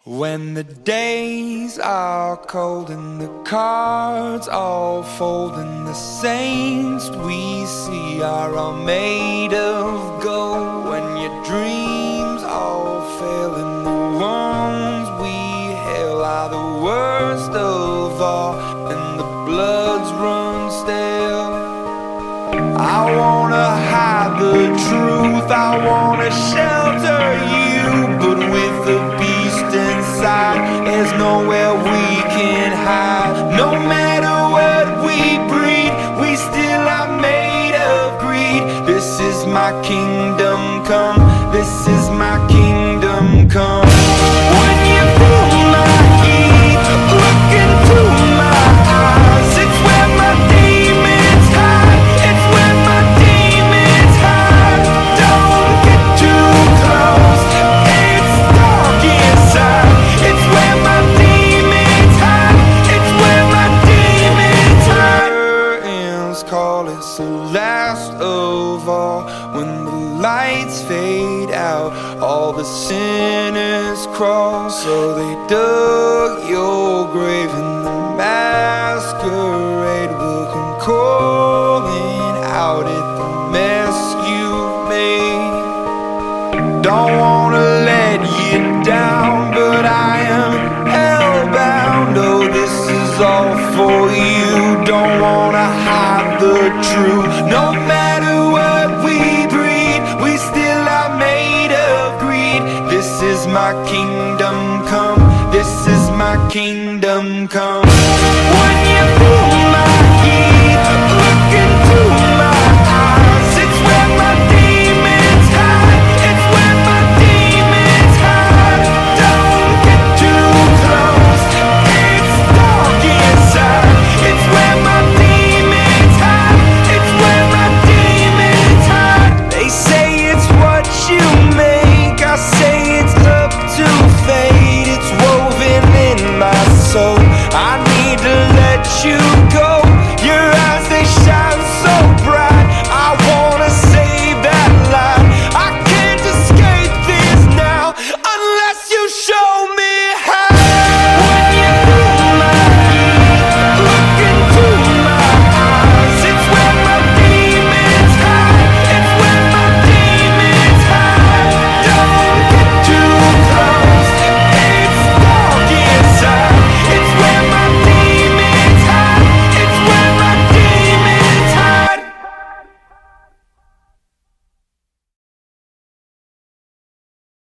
When the days are cold and the cards all fold and the saints we see are all made of gold, when your dreams all fail and the ones we hail are the worst of all and the bloods run stale, I wanna hide the truth, I wanna shelter you, but with the beast inside, there's nowhere we can hide. No matter what we breed, we still are made of greed. This is my kingdom come, this is my kingdom come. When you feel my heat, look into my eyes, it's where my demons hide, it's where my demons hide. Don't get too close, it's dark inside, it's where my demons hide, it's where my demons hide. Curtains call, it's the last of all. When the lights fade out, all the sinners crawl. So they dug your grave and the masquerade will come calling out at the mess you've made. Don't wanna let you down, but I am hellbound. Oh, this is all for you. Don't wanna hide the truth. No matter what we breed, we still are made of greed. This is my kingdom come, this is my kingdom come.